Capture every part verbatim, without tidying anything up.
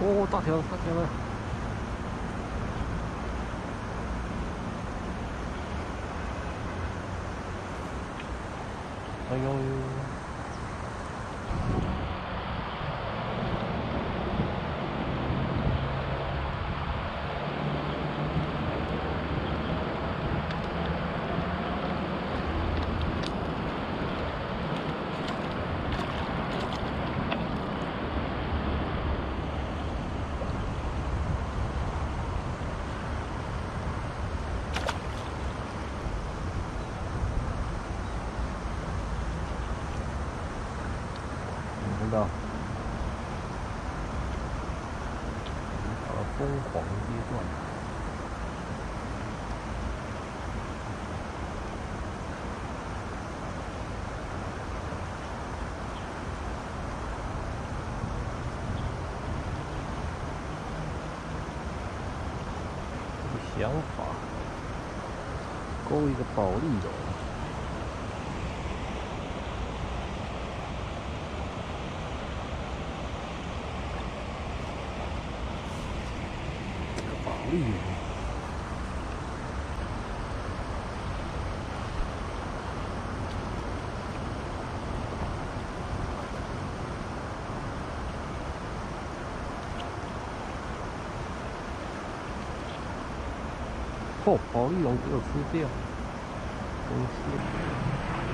哦，大条大条了！哎呦！看到，到了疯狂阶段。这个想法，勾一个保利龙。 保利龙，哦，保利龙给我吃掉，真是。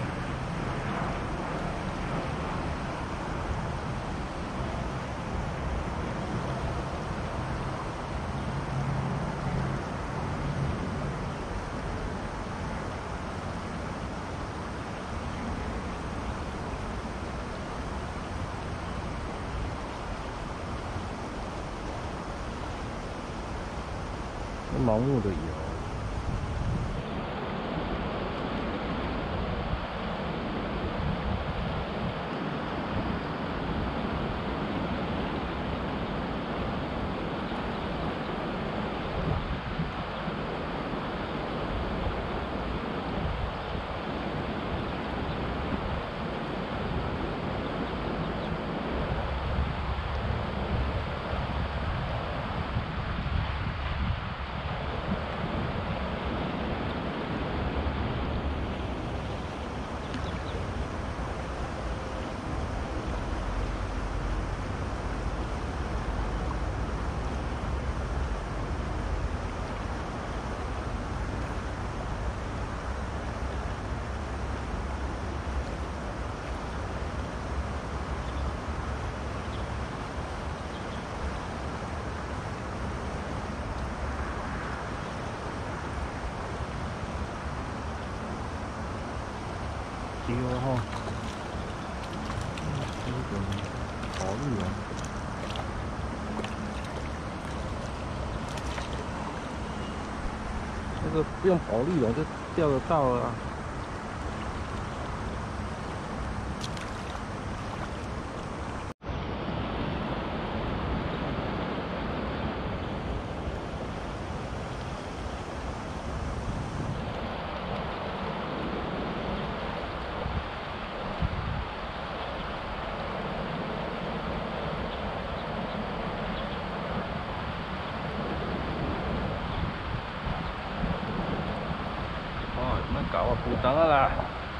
盲目的摇，丢哈，这个保利龙，这个不用保利龙就钓得到了啊。 搞啊，补档了啦！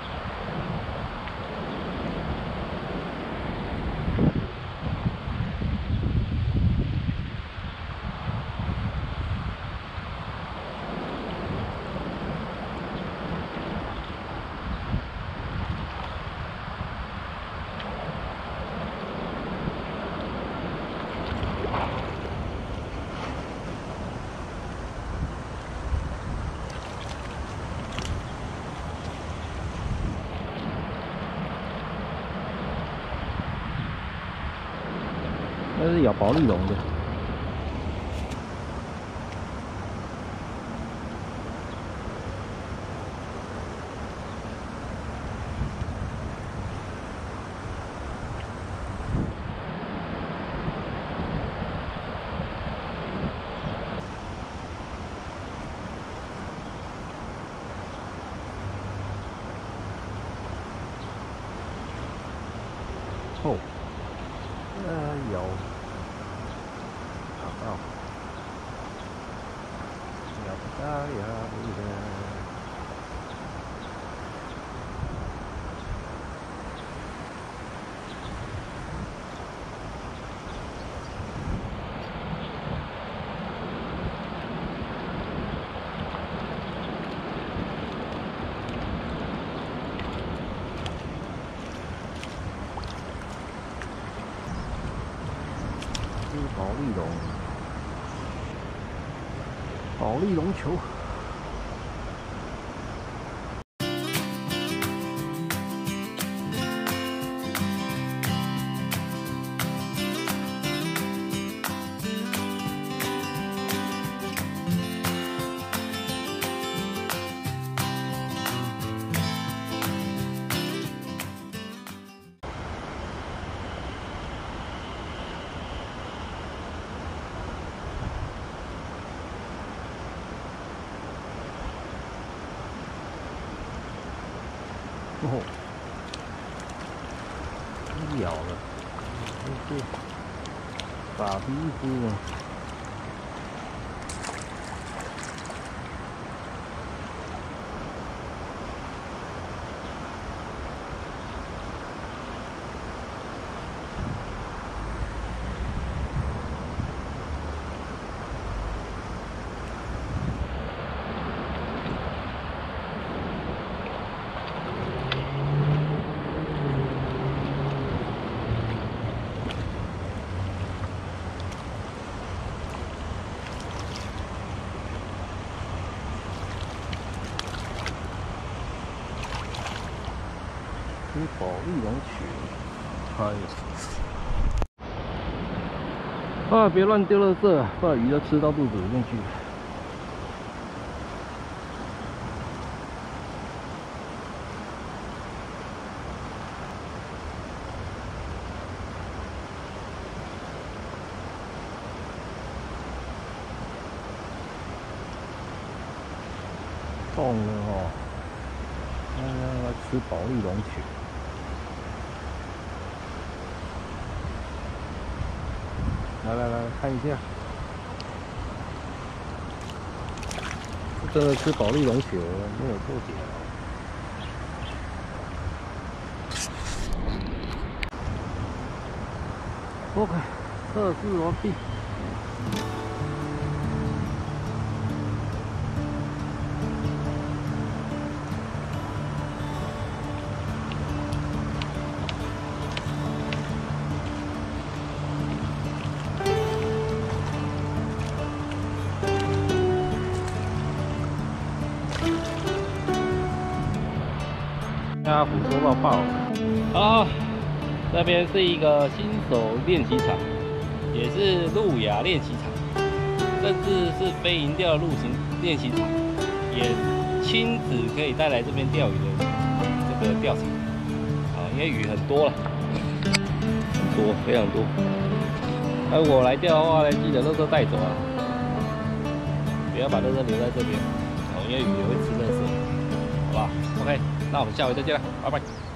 那是咬保利龙的。哦，哎呦！ 呀呀！这是保利龙，保利龙球。 哦，咬了，这是打第一只呢。这是保利龙曲，哎呀！啊，别乱丢垃圾，不然鱼都吃到肚子里面去。痛了哦！来来来，吃保利龙曲。 来来来看一下，真的吃保利龙球了，没有错点。OK， 测试完毕。大家捕捉到爆啊！这边是一个新手练习场，也是路亚练习场，甚至是非银钓路行练习场，也亲子可以带来这边钓鱼的这个钓场啊，因为鱼很多了，很多非常多。那如果来钓的话呢，记得垃圾带走啊，不要把垃圾留在这边哦，因为鱼也会吃垃圾，好不好 ？OK。 那我们下回再见了，拜拜。